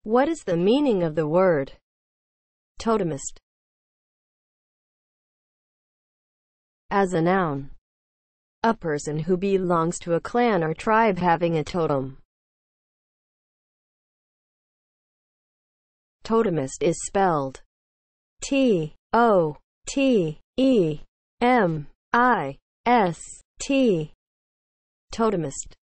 What is the meaning of the word totemist? As a noun, a person who belongs to a clan or tribe having a totem. Totemist is spelled T-O-T-E-M-I-S-T. Totemist.